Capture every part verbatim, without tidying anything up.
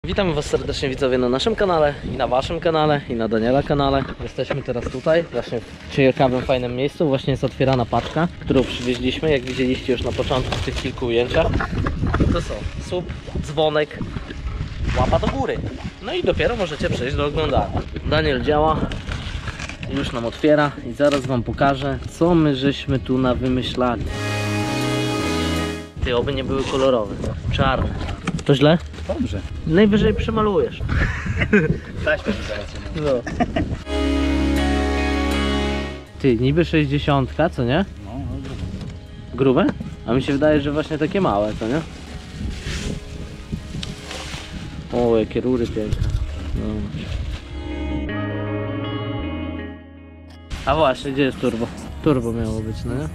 Witamy Was serdecznie, widzowie, na naszym kanale i na Waszym kanale i na Daniela kanale. Jesteśmy teraz tutaj, właśnie w ciekawym, fajnym miejscu. Właśnie jest otwierana paczka, którą przywieźliśmy, jak widzieliście już na początku w tych kilku ujęciach. To są słup, dzwonek, łapa do góry. No i dopiero możecie przejść do oglądania. Daniel działa, już nam otwiera i zaraz Wam pokażę, co my żeśmy tu nawymyślali. Ty, oby nie były kolorowe, czarne. To źle? Dobrze. Najwyżej przemalujesz. Taśmę zaraz. No. Ty, niby sześćdziesiątka, co nie? No, no grube. Grube? A mi się wydaje, że właśnie takie małe, co nie? O, jakie rury piękne. No. A właśnie, gdzie jest turbo? Turbo miało być, no nie?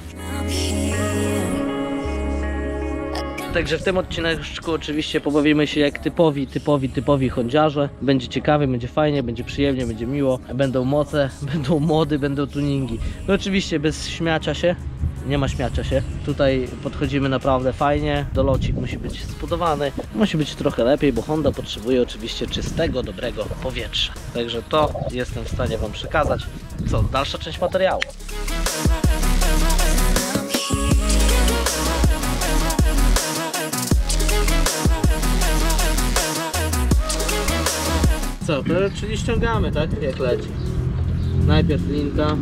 Także w tym odcineczku oczywiście pobawimy się jak typowi, typowi, typowi hondziarze. Będzie ciekawie, będzie fajnie, będzie przyjemnie, będzie miło. Będą moce, będą mody, będą tuningi. No oczywiście bez śmiacia się. Nie ma śmiacia się. Tutaj podchodzimy naprawdę fajnie. Dolocik musi być zbudowany. Musi być trochę lepiej, bo Honda potrzebuje oczywiście czystego, dobrego powietrza. Także to jestem w stanie Wam przekazać. Co? Dalsza część materiału. Co, to czyli ściągamy, tak? Jak leci. Najpierw linka.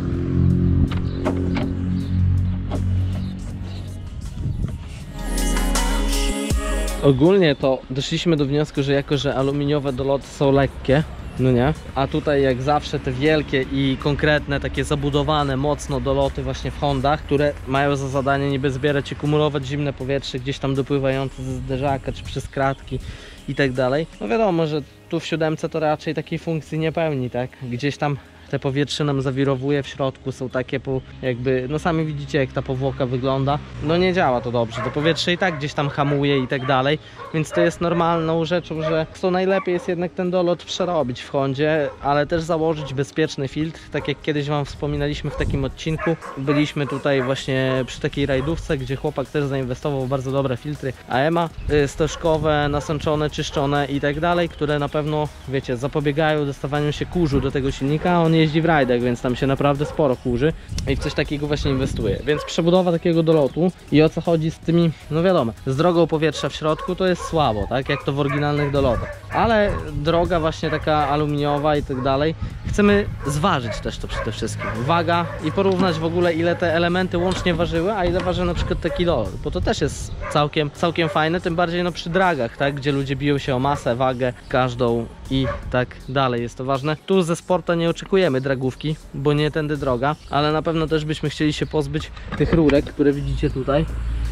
Ogólnie to doszliśmy do wniosku, że jako, że aluminiowe doloty są lekkie, no nie? A tutaj jak zawsze te wielkie i konkretne, takie zabudowane mocno doloty właśnie w Hondach, które mają za zadanie niby zbierać i kumulować zimne powietrze gdzieś tam dopływające ze zderzaka czy przez kratki i tak dalej. No wiadomo, że tu w siódemce to raczej takiej funkcji nie pełni, tak? Gdzieś tam te powietrze nam zawirowuje w środku, są takie po, jakby, no sami widzicie jak ta powłoka wygląda. No nie działa to dobrze, to powietrze i tak gdzieś tam hamuje i tak dalej, więc to jest normalną rzeczą, że to najlepiej jest jednak ten dolot przerobić w Hondzie, ale też założyć bezpieczny filtr, tak jak kiedyś Wam wspominaliśmy w takim odcinku. Byliśmy tutaj właśnie przy takiej rajdówce, gdzie chłopak też zainwestował w bardzo dobre filtry A E M A, stożkowe, nasączone, czyszczone i tak dalej, które na pewno, wiecie, zapobiegają dostawaniu się kurzu do tego silnika. On jeździ w rajdach, więc tam się naprawdę sporo kurzy i w coś takiego właśnie inwestuje. Więc przebudowa takiego dolotu i o co chodzi z tymi, no wiadomo, z drogą powietrza w środku to jest słabo, tak jak to w oryginalnych dolotach, ale droga właśnie taka aluminiowa i tak dalej, chcemy zważyć też to przede wszystkim. Waga i porównać w ogóle ile te elementy łącznie ważyły, a ile waży na przykład taki dolot, bo to też jest całkiem, całkiem fajne, tym bardziej no przy dragach, tak, gdzie ludzie biją się o masę, wagę każdą i tak dalej, jest to ważne. Tu ze Sporta nie oczekujemy dragówki, bo nie tędy droga, ale na pewno też byśmy chcieli się pozbyć tych rurek, które widzicie tutaj.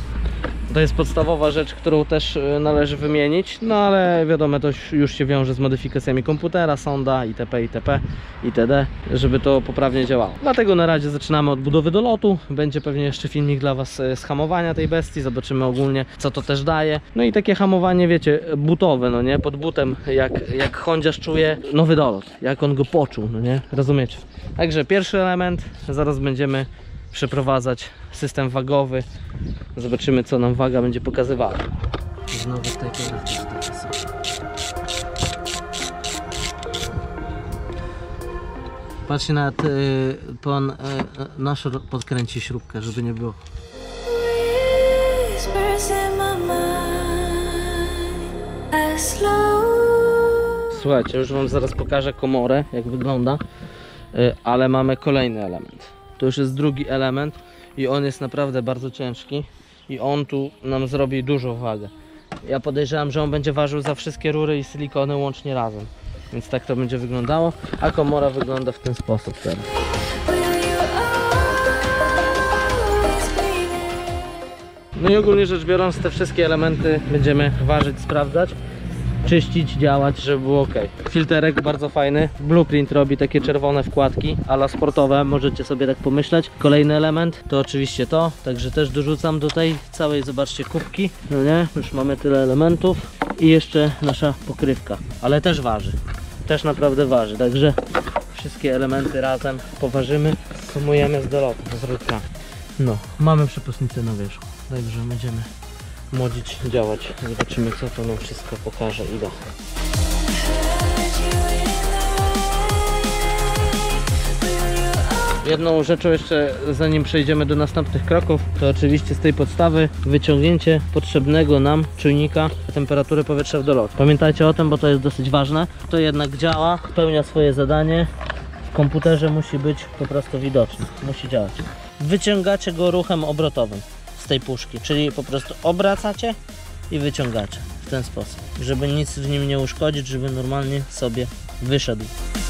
To jest podstawowa rzecz, którą też należy wymienić, no ale wiadomo, to już się wiąże z modyfikacjami komputera, sonda itp, itp, itd, żeby to poprawnie działało. Dlatego na razie zaczynamy od budowy dolotu, będzie pewnie jeszcze filmik dla Was z hamowania tej bestii, zobaczymy ogólnie co to też daje. No i takie hamowanie, wiecie, butowe, no nie, pod butem, jak, jak hondziarz czuje nowy dolot, jak on go poczuł, no nie, rozumiecie. Także pierwszy element, zaraz będziemy przeprowadzać system wagowy. Zobaczymy co nam waga będzie pokazywała. Znowu tutaj patrzcie, nawet y, pan y, nasz podkręci śrubkę, żeby nie było. Słuchajcie, już Wam zaraz pokażę komorę, jak wygląda, y, ale mamy kolejny element. To już jest drugi element i on jest naprawdę bardzo ciężki i on tu nam zrobi dużą wagę. Ja podejrzewam, że on będzie ważył za wszystkie rury i silikony łącznie razem, więc tak to będzie wyglądało, a komora wygląda w ten sposób teraz. No i ogólnie rzecz biorąc, te wszystkie elementy będziemy ważyć, sprawdzać, czyścić, działać, żeby było ok. Filterek bardzo fajny, Blueprint robi takie czerwone wkładki a la sportowe, możecie sobie tak pomyśleć. Kolejny element to oczywiście to, także też dorzucam do tej całej, zobaczcie, kubki, no nie, już mamy tyle elementów i jeszcze nasza pokrywka, ale też waży, też naprawdę waży, także wszystkie elementy razem poważymy, sumujemy z dolotu, z rurkami. No, mamy przepustnicę na wierzchu, także będziemy młodzić, działać. Zobaczymy co to nam wszystko pokaże i da. Jedną rzeczą jeszcze, zanim przejdziemy do następnych kroków, to oczywiście z tej podstawy wyciągnięcie potrzebnego nam czujnika temperatury powietrza w dolocie. Pamiętajcie o tym, bo to jest dosyć ważne. To jednak działa, spełnia swoje zadanie. W komputerze musi być po prostu widoczny, musi działać. Wyciągacie go ruchem obrotowym z tej puszki, czyli po prostu obracacie i wyciągacie w ten sposób, żeby nic w nim nie uszkodzić, żeby normalnie sobie wyszedł.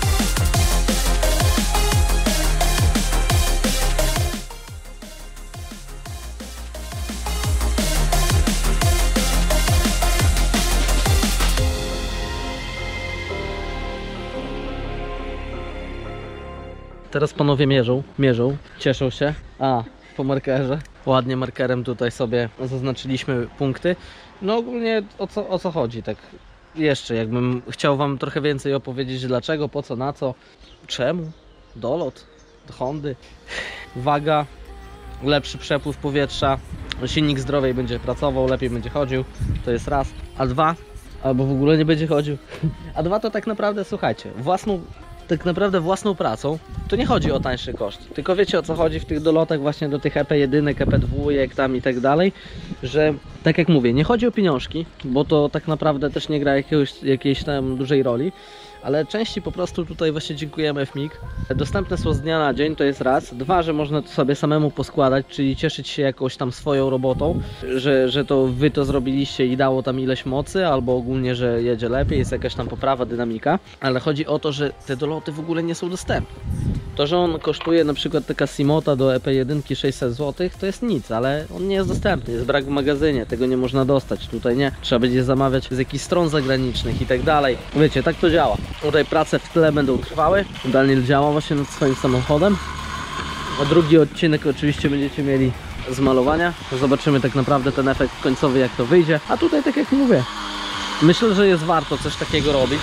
Teraz panowie mierzą, mierzą, cieszą się. A, po markerze. Ładnie markerem tutaj sobie zaznaczyliśmy punkty. No ogólnie o co, o co chodzi, tak jeszcze jakbym chciał wam trochę więcej opowiedzieć dlaczego, po co, na co, czemu, dolot do Hondy, waga, lepszy przepływ powietrza, silnik zdrowiej będzie pracował, lepiej będzie chodził, to jest raz, a dwa, albo w ogóle nie będzie chodził, a dwa to tak naprawdę, słuchajcie, własną tak naprawdę własną pracą, to nie chodzi o tańszy koszt, tylko wiecie o co chodzi w tych dolotach właśnie do tych E P jeden, E P dwa tam i tak dalej, że tak jak mówię, nie chodzi o pieniążki, bo to tak naprawdę też nie gra jakiegoś, jakiejś tam dużej roli, ale częściej po prostu tutaj właśnie dziękujemy F M I G. Dostępne są z dnia na dzień, to jest raz. Dwa, że można to sobie samemu poskładać, czyli cieszyć się jakąś tam swoją robotą, że, że to wy to zrobiliście i dało tam ileś mocy, albo ogólnie, że jedzie lepiej, jest jakaś tam poprawa, dynamika, ale chodzi o to, że te doloty w ogóle nie są dostępne. To, że on kosztuje na przykład taka Simota do E P jeden sześćset złotych, to jest nic, ale on nie jest dostępny, jest brak w magazynie, tego nie można dostać, tutaj nie, trzeba będzie zamawiać z jakichś stron zagranicznych i tak dalej. Wiecie, tak to działa. Tutaj prace w tle będą trwały, Daniel działa właśnie nad swoim samochodem, a drugi odcinek oczywiście będziecie mieli z malowania, zobaczymy tak naprawdę ten efekt końcowy jak to wyjdzie, a tutaj tak jak mówię, myślę, że jest warto coś takiego robić.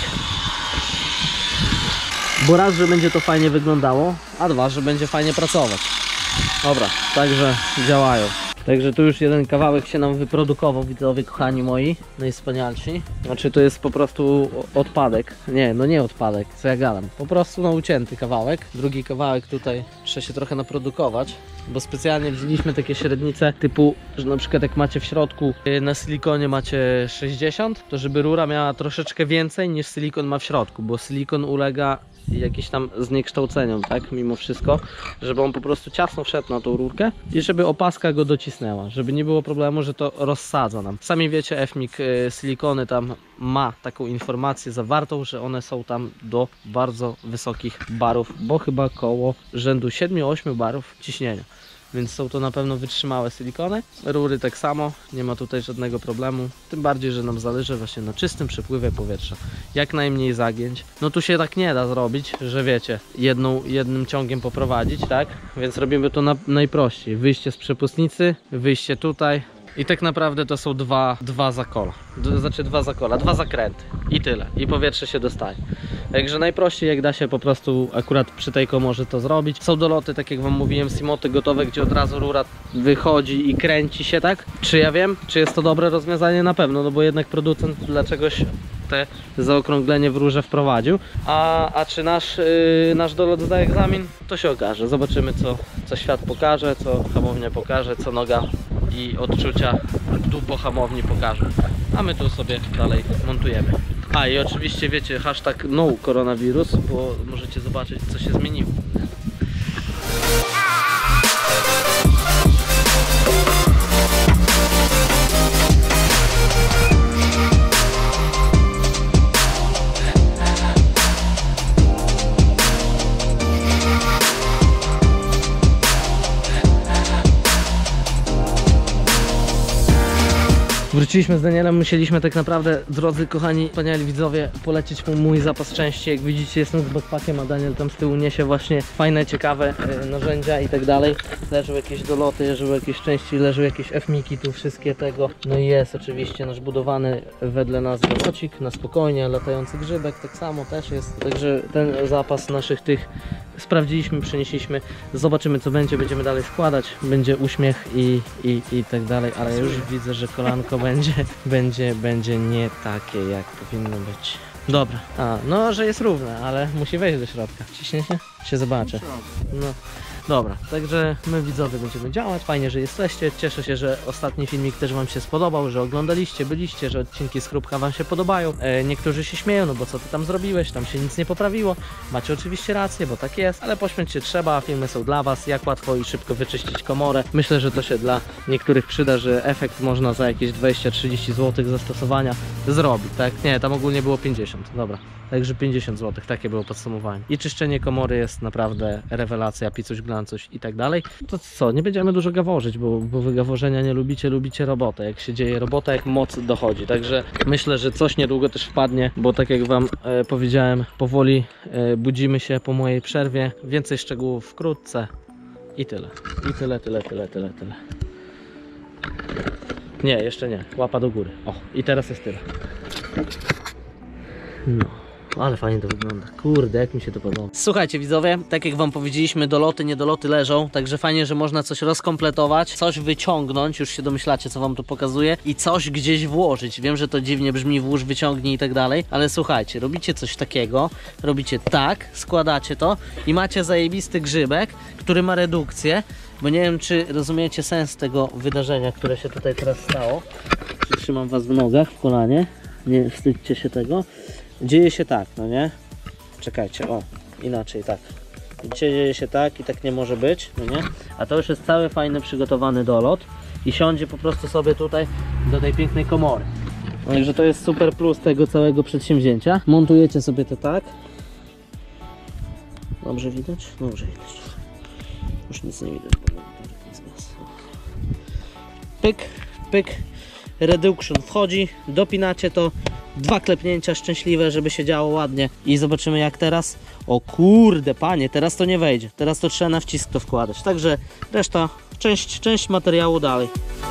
Bo raz, że będzie to fajnie wyglądało, a dwa, że będzie fajnie pracować. Dobra, także działają. Także tu już jeden kawałek się nam wyprodukował, widzowie kochani moi, najwspanialsi. Znaczy to jest po prostu odpadek. Nie, no nie odpadek, co ja gadam. Po prostu no ucięty kawałek. Drugi kawałek tutaj trzeba się trochę naprodukować, bo specjalnie wzięliśmy takie średnice typu, że na przykład jak macie w środku na silikonie macie sześćdziesiąt, to żeby rura miała troszeczkę więcej niż silikon ma w środku, bo silikon ulega jakieś tam zniekształceniom, tak, mimo wszystko, żeby on po prostu ciasno wszedł na tą rurkę i żeby opaska go docisnęła, żeby nie było problemu, że to rozsadza nam. Sami wiecie, F M I G silikony tam ma taką informację zawartą, że one są tam do bardzo wysokich barów, bo chyba koło rzędu siedmiu ośmiu barów ciśnienia. Więc są to na pewno wytrzymałe silikony. Rury tak samo, nie ma tutaj żadnego problemu. Tym bardziej, że nam zależy właśnie na czystym przepływie powietrza. Jak najmniej zagięć. No tu się tak nie da zrobić, że wiecie, jedną, jednym ciągiem poprowadzić, tak? Więc robimy to na, najprościej. Wyjście z przepustnicy, wyjście tutaj. I tak naprawdę to są dwa, dwa zakola, D znaczy dwa zakola, dwa zakręty i tyle, i powietrze się dostaje. Także najprościej jak da się po prostu akurat przy tej komorze to zrobić. Są doloty, tak jak wam mówiłem, Simoty gotowe, gdzie od razu rura wychodzi i kręci się, tak? Czy ja wiem, czy jest to dobre rozwiązanie? Na pewno, no bo jednak producent dla czegoś te zaokrąglenie w rurze wprowadził. A, a czy nasz, yy, nasz dolot zda egzamin? To się okaże. Zobaczymy co, co świat pokaże, co hamownia pokaże, co noga i odczucia tu po hamowni pokażą. A my tu sobie dalej montujemy. A i oczywiście wiecie, hashtag no koronawirus, bo możecie zobaczyć co się zmieniło. Wróciliśmy z Danielem, musieliśmy tak naprawdę, drodzy kochani, wspaniali widzowie, polecieć mu mój zapas części. Jak widzicie, jestem z backpackiem, a Daniel tam z tyłu niesie właśnie fajne, ciekawe e, narzędzia i tak dalej. Leżą jakieś doloty, leżą jakieś części, leżą jakieś F M I G-i, tu wszystkie tego. No i jest oczywiście nasz budowany wedle nazwy kocik, na spokojnie, latający grzybek tak samo też jest. Także ten zapas naszych tych sprawdziliśmy, przenieśliśmy, zobaczymy co będzie, będziemy dalej składać, będzie uśmiech i, i, i tak dalej, ale już widzę, że kolanko będzie, będzie, będzie nie takie jak powinno być. Dobra. A, no, że jest równe, ale musi wejść do środka. Ciśnie się? Się zobaczy. No. Dobra, także my widzowie będziemy działać. Fajnie, że jesteście. Cieszę się, że ostatni filmik też wam się spodobał, że oglądaliście, byliście, że odcinki z Chrupka wam się podobają. E, niektórzy się śmieją, no bo co ty tam zrobiłeś, tam się nic nie poprawiło. Macie oczywiście rację, bo tak jest, ale pośmiać się trzeba, filmy są dla was, jak łatwo i szybko wyczyścić komorę. Myślę, że to się dla niektórych przyda, że efekt można za jakieś dwadzieścia trzydzieści złotych zastosowania zrobić, tak? Nie, tam ogólnie było pięćdziesiąt, dobra. Także pięćdziesiąt złotych, takie było podsumowanie. I czyszczenie komory jest naprawdę rewelacja, picuś, glancuś i tak dalej. To co, nie będziemy dużo gaworzyć, bo, bo wy gaworzenia nie lubicie, lubicie robotę. Jak się dzieje robota, jak moc dochodzi. Także myślę, że coś niedługo też wpadnie, bo tak jak wam e, powiedziałem, powoli e, budzimy się po mojej przerwie. Więcej szczegółów wkrótce. I tyle. I tyle, tyle, tyle, tyle, tyle. Nie, jeszcze nie. Łapa do góry. O, i teraz jest tyle. No. Ale fajnie to wygląda. Kurde, jak mi się to podoba. Słuchajcie widzowie, tak jak wam powiedzieliśmy, doloty, niedoloty leżą, także fajnie, że można coś rozkompletować, coś wyciągnąć, już się domyślacie, co wam to pokazuje, i coś gdzieś włożyć. Wiem, że to dziwnie brzmi, włóż, wyciągnij i tak dalej, ale słuchajcie, robicie coś takiego, robicie tak, składacie to i macie zajebisty grzybek, który ma redukcję, bo nie wiem, czy rozumiecie sens tego wydarzenia, które się tutaj teraz stało. Trzymam was w nogach, w kolanie, nie wstydźcie się tego. Dzieje się tak, no nie? Czekajcie, o, inaczej tak. Dzieje się tak i tak nie może być, no nie? A to już jest cały fajny, przygotowany dolot i siądzie po prostu sobie tutaj do tej pięknej komory. Także to jest super plus tego całego przedsięwzięcia. Montujecie sobie to tak. Dobrze widać? Dobrze widać. Już nic nie widać, bo jest gaz. Pyk, pyk. Reduction wchodzi, dopinacie to. Dwa klepnięcia szczęśliwe, żeby się działo ładnie i zobaczymy jak teraz. O kurde panie, teraz to nie wejdzie, teraz to trzeba na wcisk to wkładać, także reszta, część, część materiału dalej.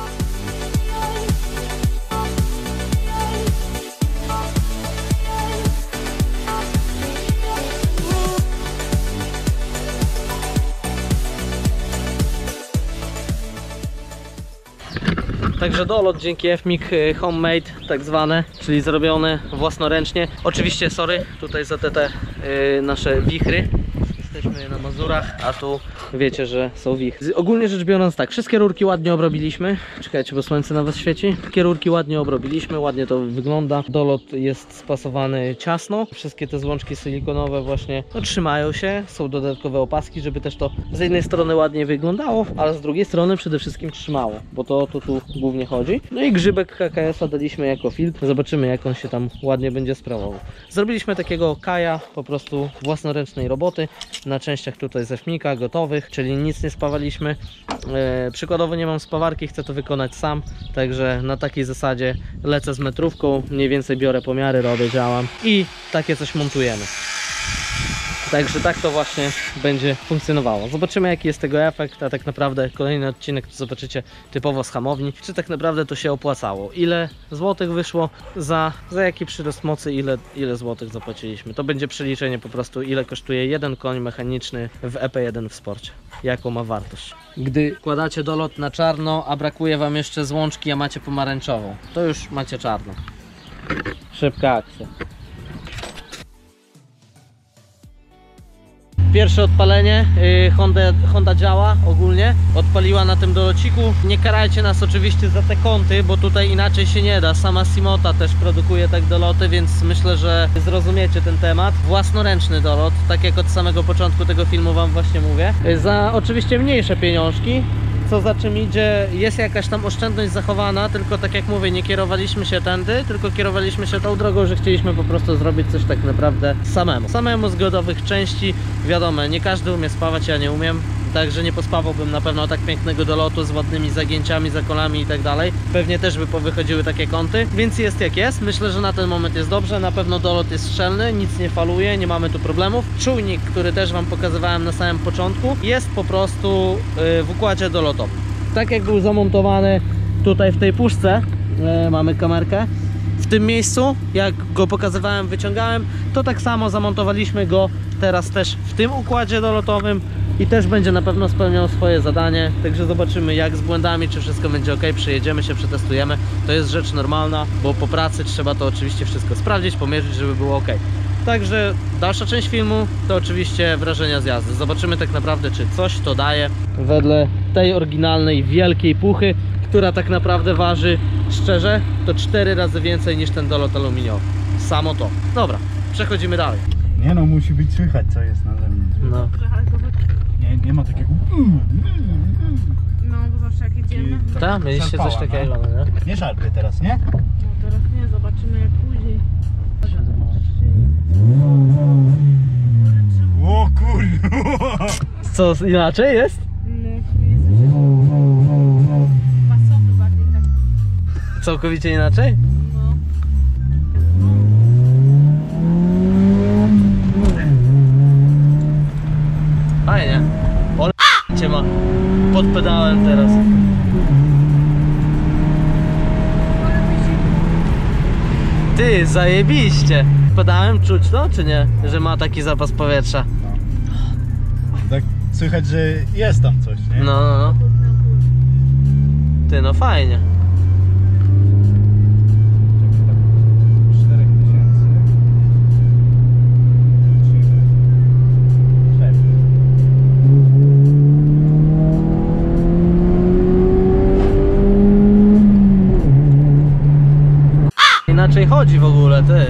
Także dolot dzięki F M I K homemade tak zwane, czyli zrobione własnoręcznie. Oczywiście sorry tutaj za te, te yy, nasze wichry. Jesteśmy na Mazurach, a tu wiecie, że są wichry. Ogólnie rzecz biorąc tak, wszystkie rurki ładnie obrobiliśmy. Czekajcie, bo słońce na was świeci. Wszystkie rurki ładnie obrobiliśmy, ładnie to wygląda. Dolot jest spasowany ciasno. Wszystkie te złączki silikonowe właśnie no, trzymają się. Są dodatkowe opaski, żeby też to z jednej strony ładnie wyglądało, ale z drugiej strony przede wszystkim trzymało, bo to, to tu głównie chodzi. No i grzybek K K S a daliśmy jako filtr. Zobaczymy jak on się tam ładnie będzie sprawował. Zrobiliśmy takiego kaja po prostu własnoręcznej roboty. Na częściach tutaj ze F M I K a gotowych, czyli nic nie spawaliśmy. E, przykładowo nie mam spawarki, chcę to wykonać sam, także na takiej zasadzie lecę z metrówką, mniej więcej biorę pomiary, robię, działam i takie coś montujemy. Także tak to właśnie będzie funkcjonowało. Zobaczymy jaki jest tego efekt, a tak naprawdę kolejny odcinek to zobaczycie typowo z hamowni, czy tak naprawdę to się opłacało. Ile złotych wyszło za, za jaki przyrost mocy, ile, ile złotych zapłaciliśmy. To będzie przeliczenie po prostu ile kosztuje jeden koń mechaniczny w E P jeden w sporcie. Jaką ma wartość. Gdy kładacie dolot na czarno, a brakuje wam jeszcze złączki, a macie pomarańczową, to już macie czarno. Szybka akcja. Pierwsze odpalenie, yy, Honda, Honda działa ogólnie, odpaliła na tym dolociku. Nie karajcie nas oczywiście za te kąty, bo tutaj inaczej się nie da. Sama Simota też produkuje tak doloty, więc myślę, że zrozumiecie ten temat. Własnoręczny dolot, tak jak od samego początku tego filmu wam właśnie mówię. Yy, za oczywiście mniejsze pieniążki. Co za czym idzie, jest jakaś tam oszczędność zachowana, tylko tak jak mówię, nie kierowaliśmy się tędy, tylko kierowaliśmy się tą drogą, że chcieliśmy po prostu zrobić coś tak naprawdę samemu. Samemu z gotowych części, wiadomo, nie każdy umie spawać, ja nie umiem, także nie pospawałbym na pewno tak pięknego dolotu z ładnymi zagięciami, zakolami i tak dalej. Pewnie też by powychodziły takie kąty, więc jest jak jest. Myślę, że na ten moment jest dobrze, na pewno dolot jest szczelny, nic nie faluje, nie mamy tu problemów. Czujnik, który też wam pokazywałem na samym początku, jest po prostu yy, w układzie dolotowym. Tak jak był zamontowany tutaj w tej puszce, yy, mamy kamerkę, w tym miejscu, jak go pokazywałem, wyciągałem, to tak samo zamontowaliśmy go teraz też w tym układzie dolotowym i też będzie na pewno spełniał swoje zadanie, także zobaczymy jak z błędami, czy wszystko będzie ok, przyjedziemy się, przetestujemy, to jest rzecz normalna, bo po pracy trzeba to oczywiście wszystko sprawdzić, pomierzyć, żeby było ok. Także dalsza część filmu to oczywiście wrażenia z jazdy. Zobaczymy tak naprawdę, czy coś to daje wedle tej oryginalnej wielkiej puchy, która tak naprawdę waży, szczerze, to cztery razy więcej niż ten dolot aluminiowy. Samo to. Dobra, przechodzimy dalej. Nie no, musi być słychać co jest na zewnątrz. No. Nie, nie ma takiego... No, bo zawsze jak jedziemy. Tak, mieliście coś Szarpała, takiego, no nie? Nie szarpie teraz, nie? No teraz nie, zobaczymy jak później. O kurwa! Co, inaczej jest? No, jest pasowy bardziej tak. Całkowicie inaczej? No. Fajnie. Ole cię ma pod pedałem teraz. Ty, zajebiście. Pedałem czuć to, czy nie? Że ma taki zapas powietrza. Tak słychać, że jest tam coś, nie? No, no, no. Ty, no fajnie. cztery tysiące. Inaczej chodzi w ogóle, ty.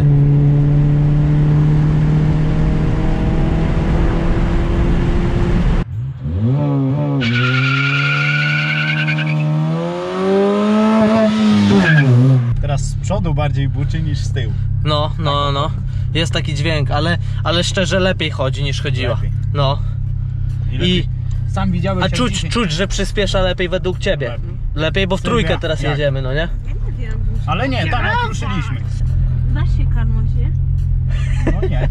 Teraz z przodu bardziej buczy niż z tyłu. No, no, no. Jest taki dźwięk, ale, ale szczerze lepiej chodzi niż chodziła. Lepiej. No. I, sam widziałeś a jak czuć, dzisiaj- czuć, że przyspiesza lepiej według ciebie. Lepiej. Lepiej, bo w Sylwia, trójkę teraz jak? jedziemy, no nie? Ja nie wiem. Ale nie, tam jak ruszyliśmy. Da się karnąć, nie? No nie, nie.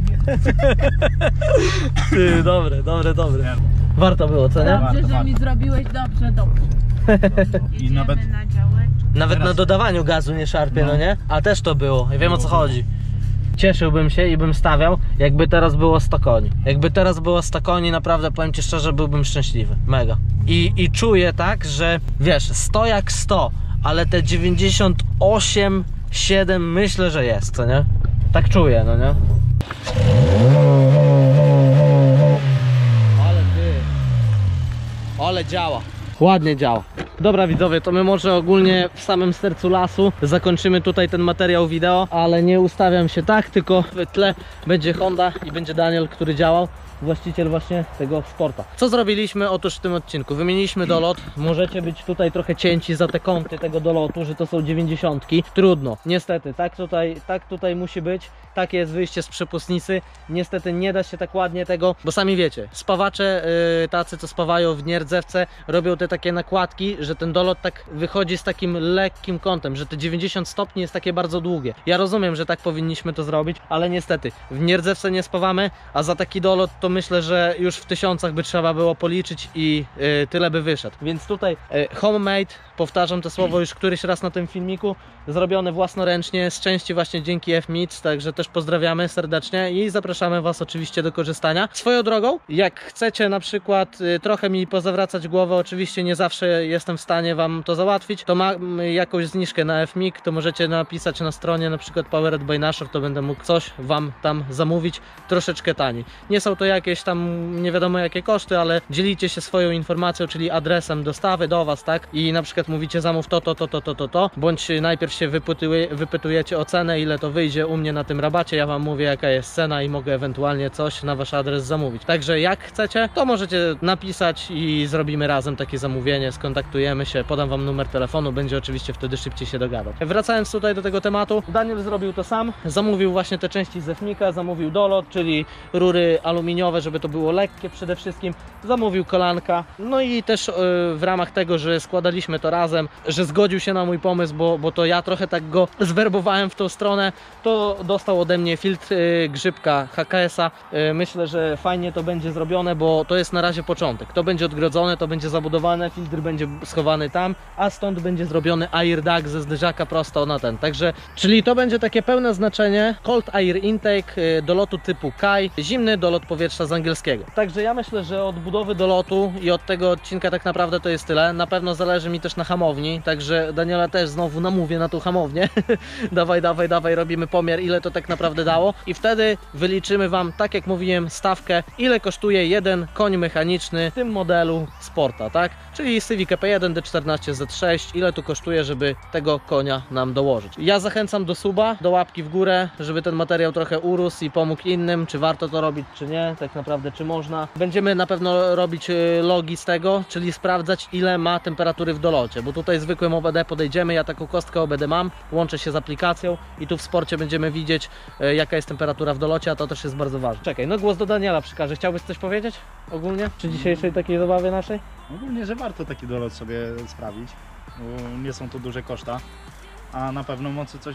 Ty, dobre, dobre, dobre. Warto było, co nie? Warto, Dobrze, że warto. mi zrobiłeś dobrze, dobrze. I Jedziemy nawet na działeczkę. Nawet Teraz- na dodawaniu gazu nie szarpie, no, No. nie? A też to było, ja wiem o co Było. chodzi. Cieszyłbym się i bym stawiał, jakby teraz było sto koni. Jakby teraz było sto koni, naprawdę powiem ci szczerze, byłbym szczęśliwy. Mega. I, i czuję tak, że wiesz, sto jak sto, ale te dziewięćdziesiąt osiem, siedem myślę, że jest, co nie? Tak czuję, no nie? Ale ty. Ale działa. Ładnie działa. Dobra widzowie, to my może ogólnie w samym sercu lasu zakończymy tutaj ten materiał wideo, ale nie ustawiam się tak, tylko w tle będzie Honda i będzie Daniel, który działał, właściciel właśnie tego Sporta. Co zrobiliśmy? Otóż w tym odcinku wymieniliśmy dolot. Możecie być tutaj trochę cięci za te kąty tego dolotu, że to są dziewięćdziesiątki. Trudno, niestety, tak tutaj, tak tutaj musi być. Takie jest wyjście z przepustnicy. Niestety nie da się tak ładnie tego, bo sami wiecie, spawacze yy, tacy co spawają w nierdzewce robią te takie nakładki, że ten dolot tak wychodzi z takim lekkim kątem, że te dziewięćdziesiąt stopni jest takie bardzo długie. Ja rozumiem, że tak powinniśmy to zrobić, ale niestety w nierdzewce nie spawamy, a za taki dolot to myślę, że już w tysiącach by trzeba było policzyć i yy, tyle by wyszedł. Więc tutaj yy, homemade, powtarzam to słowo już któryś raz na tym filmiku, zrobione własnoręcznie z części właśnie dzięki F-Meets, także też pozdrawiamy serdecznie i zapraszamy Was oczywiście do korzystania. Swoją drogą, jak chcecie na przykład y, trochę mi pozawracać głowę, oczywiście nie zawsze jestem w stanie Wam to załatwić, to mam jakąś zniżkę na F M I K, to możecie napisać na stronie na przykład Powered by Nashor, to będę mógł coś Wam tam zamówić troszeczkę taniej. Nie są to jakieś tam nie wiadomo jakie koszty, ale dzielicie się swoją informacją, czyli adresem dostawy do Was, tak? I na przykład mówicie zamów to, to, to, to, to, to, to, bądź najpierw się wypytuje, wypytujecie o cenę, ile to wyjdzie u mnie na tym rabacie, ja Wam mówię jaka jest cena i mogę ewentualnie coś na Wasz adres zamówić. Także jak chcecie, to możecie napisać i zrobimy razem takie zamówienie, skontaktujemy się, podam Wam numer telefonu, będzie oczywiście wtedy szybciej się dogadać. Wracając tutaj do tego tematu, Daniel zrobił to sam, zamówił właśnie te części z F M I K-a, zamówił dolot, czyli rury aluminiowe, żeby to było lekkie przede wszystkim, zamówił kolanka, no i też yy, w ramach tego, że składaliśmy to razem, że zgodził się na mój pomysł, bo, bo to ja trochę tak go zwerbowałem w tą stronę, to dostał ode mnie filtr yy, grzybka H K S-a. Yy, myślę, że fajnie to będzie zrobione, bo to jest na razie początek. To będzie odgrodzone, to będzie zabudowane, filtr będzie schowany tam, a stąd będzie zrobiony air duct ze zderzaka prosto na ten. Także, czyli to będzie takie pełne znaczenie cold air intake y, do lotu typu Kai, zimny dolot powietrza z angielskiego. Także ja myślę, że od budowy dolotu i od tego odcinka tak naprawdę to jest tyle. Na pewno zależy mi też na hamowni, także Daniela też znowu namówię na tą hamownię. dawaj, dawaj, dawaj, robimy pomiar, ile to tak naprawdę dało i wtedy wyliczymy Wam, tak jak mówiłem, stawkę, ile kosztuje jeden koń mechaniczny w tym modelu Sporta, tak? Czyli Civic E P jeden D czternaście Z sześć, ile tu kosztuje, żeby tego konia nam dołożyć. Ja zachęcam do suba, do łapki w górę, żeby ten materiał trochę urósł i pomógł innym, czy warto to robić, czy nie, tak naprawdę, czy można. Będziemy na pewno robić logi z tego, czyli sprawdzać, ile ma temperatury w dolocie, bo tutaj zwykłym O B D podejdziemy, ja taką kostkę O B D mam, łączę się z aplikacją i tu w Sporcie będziemy widzieć, jaka jest temperatura w dolocie, a to też jest bardzo ważne. Czekaj, no głos do Daniela przekażę. Chciałbyś coś powiedzieć ogólnie przy dzisiejszej takiej zabawie naszej? Ogólnie, że warto taki dolot sobie sprawić, bo nie są to duże koszta, a na pewno mocy coś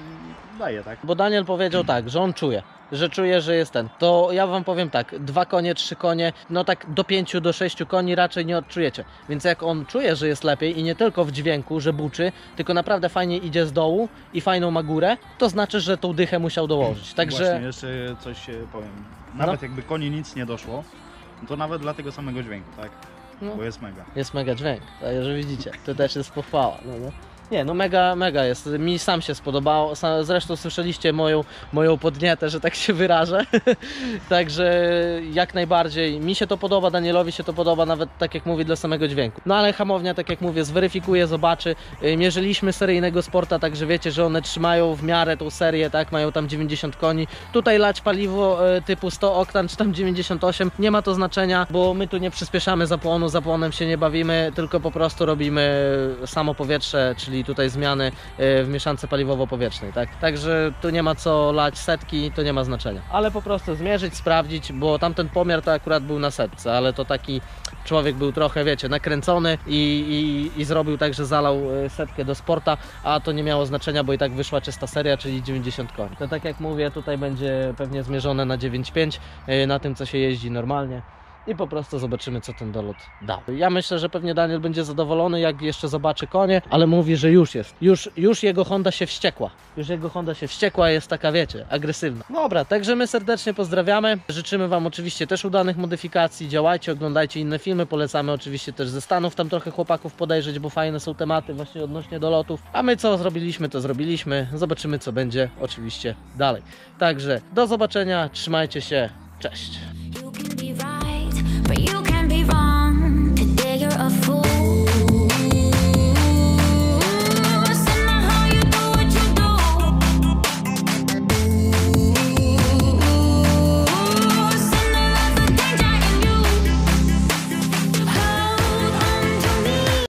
daje, tak? Bo Daniel powiedział tak, że on czuje, że czuje, że jest ten. To ja Wam powiem tak, dwa konie, trzy konie, no tak do pięciu, do sześciu koni raczej nie odczujecie. Więc jak on czuje, że jest lepiej i nie tylko w dźwięku, że buczy, tylko naprawdę fajnie idzie z dołu i fajną ma górę, to znaczy, że tą dychę musiał dołożyć. Także... Właśnie, jeszcze coś powiem. Nawet jakby koni nic nie doszło, to nawet dla tego samego dźwięku, tak? No. Bo jest mega. Jest mega dźwięk, także widzicie, to też jest pochwała. No, no. Nie, no mega, mega jest. Mi sam się spodobało. Zresztą słyszeliście moją, moją podnietę, że tak się wyrażę. Także jak najbardziej mi się to podoba, Danielowi się to podoba, nawet tak jak mówię, dla samego dźwięku. No ale hamownia, tak jak mówię, zweryfikuje, zobaczy. Mierzyliśmy seryjnego Sporta, także wiecie, że one trzymają w miarę tą serię, tak? Mają tam dziewięćdziesiąt koni. Tutaj lać paliwo typu sto oktan, czy tam dziewięćdziesiąt osiem. Nie ma to znaczenia, bo my tu nie przyspieszamy zapłonu, zapłonem się nie bawimy, tylko po prostu robimy samo powietrze, czyli tutaj zmiany w mieszance paliwowo-powietrznej, tak? Także tu nie ma co lać setki, to nie ma znaczenia. Ale po prostu zmierzyć, sprawdzić, bo tamten pomiar to akurat był na setce, ale to taki człowiek był trochę, wiecie, nakręcony i, i, i zrobił tak, że zalał setkę do Sporta, a to nie miało znaczenia, bo i tak wyszła czysta seria, czyli dziewięćdziesiąt koni. To tak jak mówię, tutaj będzie pewnie zmierzone na dziewięć pięć, na tym, co się jeździ normalnie. I po prostu zobaczymy, co ten dolot da. Ja myślę, że pewnie Daniel będzie zadowolony, jak jeszcze zobaczy konie, ale mówi, że już jest. Już, już jego Honda się wściekła. Już jego Honda się wściekła, jest taka, wiecie, agresywna. Dobra, także my serdecznie pozdrawiamy. Życzymy Wam oczywiście też udanych modyfikacji. Działajcie, oglądajcie inne filmy. Polecamy oczywiście też ze Stanów tam trochę chłopaków podejrzeć, bo fajne są tematy właśnie odnośnie dolotów. A my co zrobiliśmy, to zrobiliśmy. Zobaczymy, co będzie oczywiście dalej. Także do zobaczenia, trzymajcie się, cześć. You can be right, but you can